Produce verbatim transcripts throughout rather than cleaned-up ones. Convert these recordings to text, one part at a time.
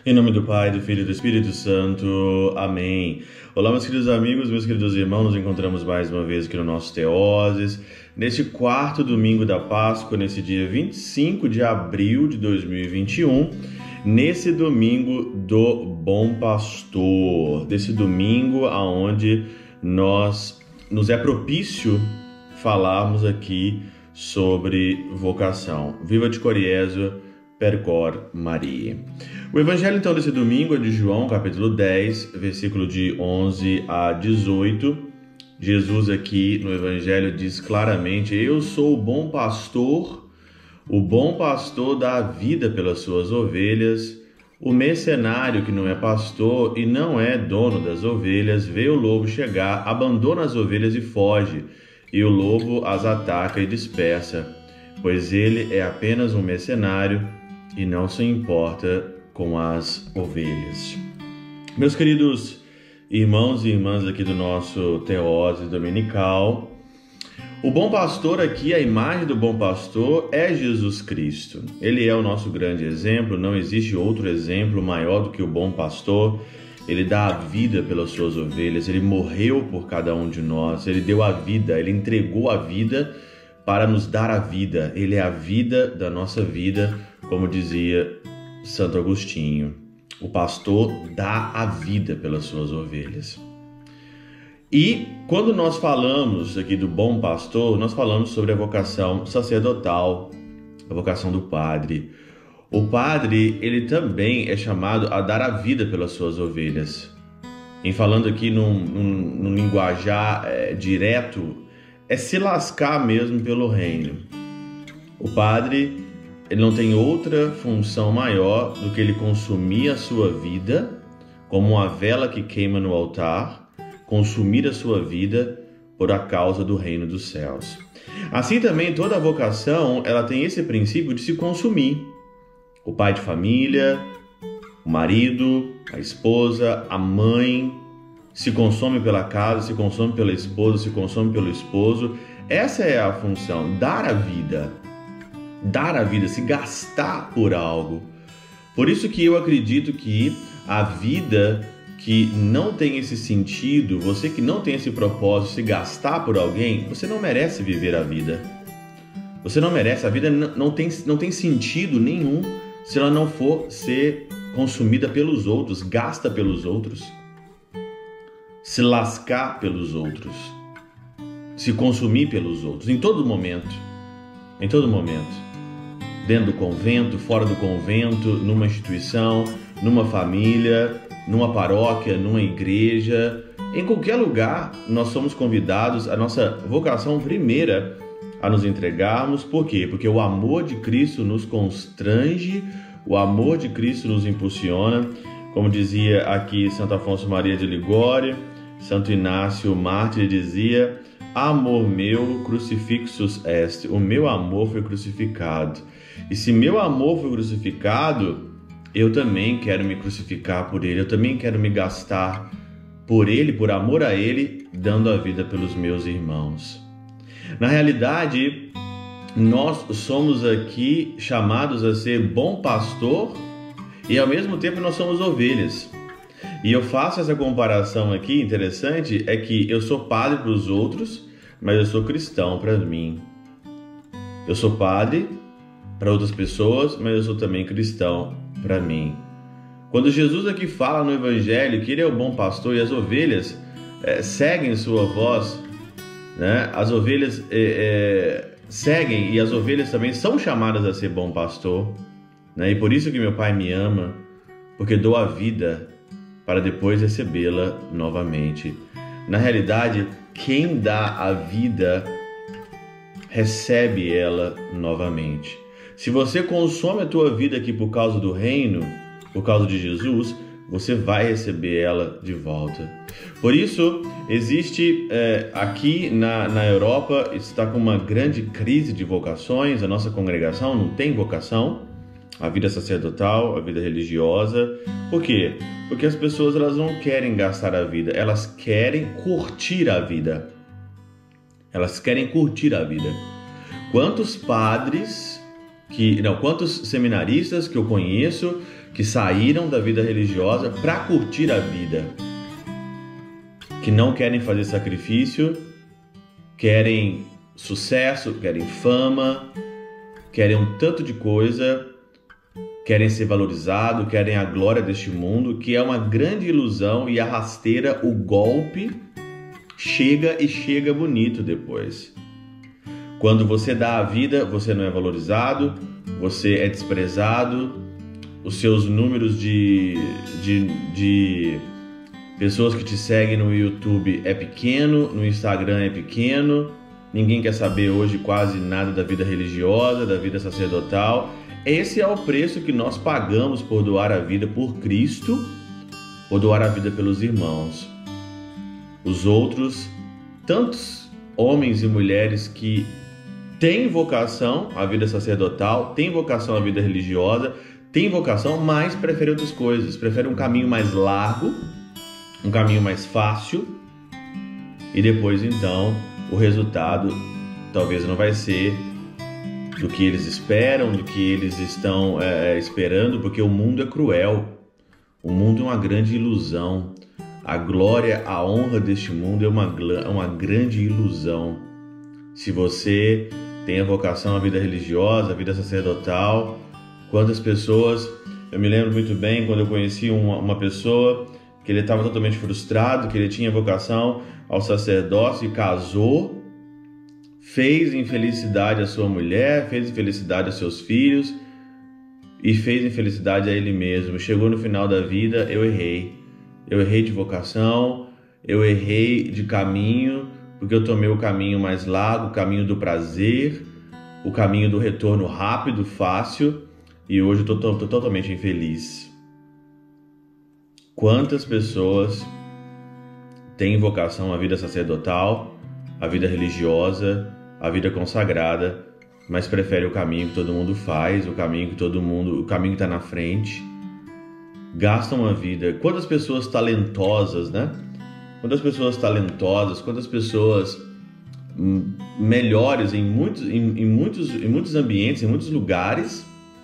Em nome do Pai, do Filho e do Espírito Santo. Amém. Olá, meus queridos amigos, meus queridos irmãos, nos encontramos mais uma vez aqui no nosso Teoses, neste quarto domingo da Páscoa, nesse dia vinte e cinco de abril de dois mil e vinte e um, nesse domingo do Bom Pastor, desse domingo aonde nós nos é propício falarmos aqui sobre vocação. Viva de Coriésio, percor Maria. O evangelho então desse domingo é de João, capítulo dez, versículo de onze a dezoito. Jesus aqui no evangelho diz claramente: eu sou o bom pastor, o bom pastor dá a vida pelas suas ovelhas. O mercenário que não é pastor e não é dono das ovelhas, vê o lobo chegar, abandona as ovelhas e foge, e o lobo as ataca e dispersa, pois ele é apenas um mercenário e não se importa com as ovelhas. Meus queridos irmãos e irmãs aqui do nosso Teoses Dominical, o bom pastor aqui, a imagem do bom pastor é Jesus Cristo. Ele é o nosso grande exemplo, não existe outro exemplo maior do que o bom pastor. Ele dá a vida pelas suas ovelhas, ele morreu por cada um de nós, ele deu a vida, ele entregou a vida para nos dar a vida. Ele é a vida da nossa vida, como dizia Santo Agostinho. O pastor dá a vida pelas suas ovelhas. E quando nós falamos aqui do bom pastor, nós falamos sobre a vocação sacerdotal, a vocação do padre. O padre, ele também é chamado a dar a vida pelas suas ovelhas. Em falando aqui num, num, num linguajar é, direto, é se lascar mesmo pelo reino. O padre, ele não tem outra função maior do que ele consumir a sua vida, como uma vela que queima no altar, consumir a sua vida por a causa do reino dos céus. Assim também toda a vocação, ela tem esse princípio de se consumir. O pai de família, o marido, a esposa, a mãe, se consome pela casa, se consome pela esposa, se consome pelo esposo. Essa é a função, dar a vida. Dar a vida, se gastar por algo. Por isso que eu acredito que a vida que não tem esse sentido, você que não tem esse propósito, se gastar por alguém, você não merece viver a vida. Você não merece, a vida não tem, não tem sentido nenhum se ela não for ser consumida pelos outros, gasta pelos outros, se lascar pelos outros, se consumir pelos outros, em todo momento, em todo momento. Dentro do convento, fora do convento, numa instituição, numa família, numa paróquia, numa igreja, em qualquer lugar nós somos convidados, a nossa vocação primeira a nos entregarmos. Por quê? Porque o amor de Cristo nos constrange, o amor de Cristo nos impulsiona, como dizia aqui Santo Afonso Maria de Ligório, Santo Inácio Mártir dizia: amor meu crucifixus est, o meu amor foi crucificado. E se meu amor foi crucificado, eu também quero me crucificar por ele, eu também quero me gastar por ele, por amor a ele, dando a vida pelos meus irmãos. Na realidade, nós somos aqui chamados a ser bom pastor e ao mesmo tempo nós somos ovelhas. E eu faço essa comparação aqui, interessante, é que eu sou padre para os outros, mas eu sou cristão para mim. Eu sou padre para outras pessoas, mas eu sou também cristão para mim. Quando Jesus aqui fala no Evangelho que ele é o bom pastor e as ovelhas é, seguem sua voz, né? As ovelhas é, é, seguem e as ovelhas também são chamadas a ser bom pastor, né? E por isso que meu Pai me ama, porque dou a vida para depois recebê-la novamente. Na realidade, quem dá a vida recebe ela novamente. Se você consome a tua vida aqui por causa do reino, por causa de Jesus, você vai receber ela de volta. Por isso, existe é, aqui na, na Europa, está com uma grande crise de vocações. A nossa congregação não tem vocação, a vida sacerdotal, a vida religiosa. Por quê? Porque as pessoas elas não querem gastar a vida, elas querem curtir a vida. Elas querem curtir a vida. Quantos padres que não, quantos seminaristas que eu conheço que saíram da vida religiosa para curtir a vida, que não querem fazer sacrifício, querem sucesso, querem fama, querem um tanto de coisa, querem ser valorizados, querem a glória deste mundo, que é uma grande ilusão e a rasteira, o golpe chega e chega bonito depois. Quando você dá a vida, você não é valorizado, você é desprezado, os seus números de, de, de pessoas que te seguem no YouTube é pequeno, no Instagram é pequeno, ninguém quer saber hoje quase nada da vida religiosa, da vida sacerdotal. Esse é o preço que nós pagamos por doar a vida por Cristo, por doar a vida pelos irmãos. Os outros, tantos homens e mulheres que têm vocação à vida sacerdotal, têm vocação à vida religiosa, têm vocação, mas preferem outras coisas, preferem um caminho mais largo, um caminho mais fácil, e depois então o resultado talvez não vai ser do que eles esperam, do que eles estão é, esperando, porque o mundo é cruel, o mundo é uma grande ilusão, a glória, a honra deste mundo é uma, uma grande ilusão. Se você tem a vocação à vida religiosa, à vida sacerdotal, quantas pessoas, eu me lembro muito bem quando eu conheci uma, uma pessoa que ele estava totalmente frustrado, que ele tinha vocação ao sacerdócio e casou, fez infelicidade à sua mulher, fez infelicidade aos seus filhos e fez infelicidade a ele mesmo. Chegou no final da vida, eu errei. Eu errei de vocação, eu errei de caminho, porque eu tomei o caminho mais largo, o caminho do prazer, o caminho do retorno rápido, fácil, e hoje eu estou totalmente infeliz. Quantas pessoas têm vocação à vida sacerdotal, à vida religiosa, à vida consagrada, mas preferem o caminho que todo mundo faz, o caminho que todo mundo, o caminho que está na frente, gastam a vida. Quantas pessoas talentosas, né? Quantas pessoas talentosas, quantas pessoas melhores em muitos, em, em muitos, em muitos ambientes, em muitos lugares,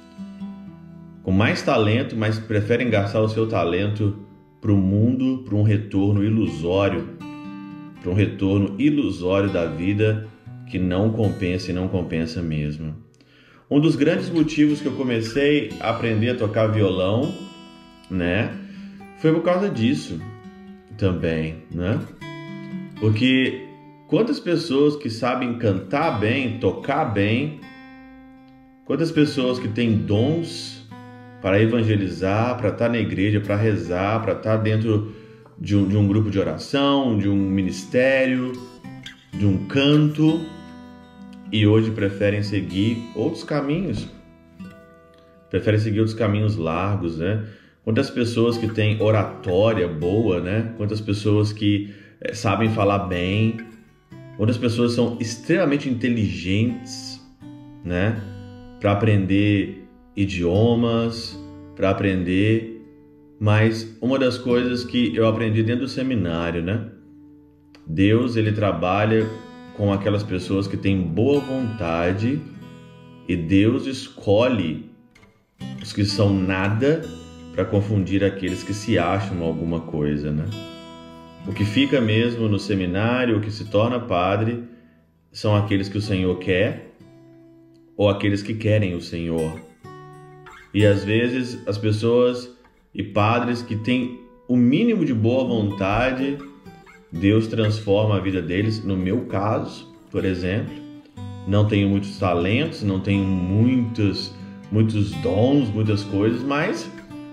com mais talento, mas preferem gastar o seu talento para o mundo, para um retorno ilusório, para um retorno ilusório da vida que não compensa e não compensa mesmo. Um dos grandes motivos que eu comecei a aprender a tocar violão, né, foi por causa disso também, né? Porque quantas pessoas que sabem cantar bem, tocar bem, quantas pessoas que têm dons para evangelizar, para estar na igreja, para rezar, para estar dentro de um, de um grupo de oração, de um ministério, de um canto, e hoje preferem seguir outros caminhos, preferem seguir outros caminhos largos, né? Quantas pessoas que têm oratória boa, né? Quantas pessoas que é, sabem falar bem, quantas pessoas são extremamente inteligentes, né? Para aprender idiomas, para aprender. Mas uma das coisas que eu aprendi dentro do seminário, né? Deus, ele trabalha com aquelas pessoas que têm boa vontade e Deus escolhe os que são nada para confundir aqueles que se acham alguma coisa, né? O que fica mesmo no seminário, o que se torna padre, são aqueles que o Senhor quer ou aqueles que querem o Senhor. E às vezes as pessoas e padres que têm o mínimo de boa vontade, Deus transforma a vida deles. No meu caso, por exemplo, não tenho muitos talentos, não tenho muitos, muitos dons, muitas coisas, mas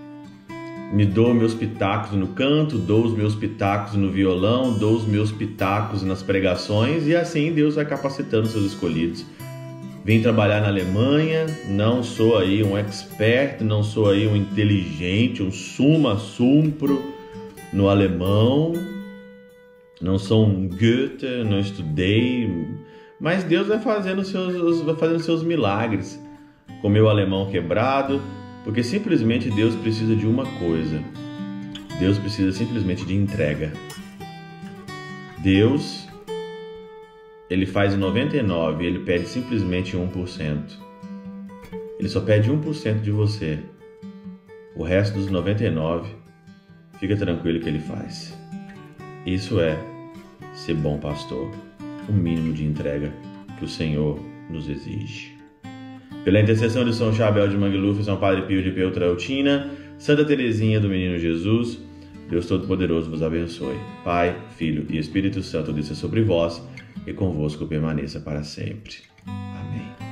me dou meus pitacos no canto, dou os meus pitacos no violão, dou os meus pitacos nas pregações, e assim Deus vai capacitando seus escolhidos. Vim trabalhar na Alemanha, não sou aí um expert, não sou aí um inteligente, um summa sumpro no alemão, não sou um Goethe, não estudei, mas Deus vai fazendo seus, vai fazendo seus milagres com meu alemão quebrado, porque simplesmente Deus precisa de uma coisa. Deus precisa simplesmente de entrega. Deus, ele faz noventa e nove por cento, ele pede simplesmente um por cento. Ele só pede um por cento de você. O resto dos noventa e nove por cento, fica tranquilo que ele faz. Isso é ser bom pastor, o mínimo de entrega que o Senhor nos exige. Pela intercessão de São Chabel de Mangluf, São Padre Pio de Peltrautina, Santa Teresinha do Menino Jesus, Deus Todo-Poderoso vos abençoe. Pai, Filho e Espírito Santo desça sobre vós e convosco permaneça para sempre. Amém.